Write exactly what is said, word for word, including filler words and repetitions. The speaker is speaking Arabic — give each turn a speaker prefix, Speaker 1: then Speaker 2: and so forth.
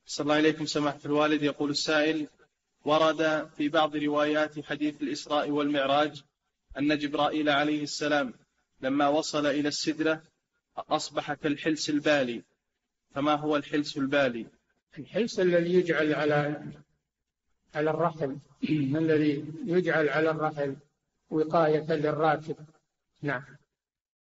Speaker 1: صلى الله عليكم سماحة الوالد. يقول السائل: ورد في بعض روايات حديث الإسراء والمعراج أن جبرائيل عليه السلام لما وصل إلى السدرة أصبح كالحلس البالي، فما هو الحلس البالي؟
Speaker 2: الحلس الذي يجعل على على الرحل الذي يجعل على الرحل وقاية للراكب. نعم.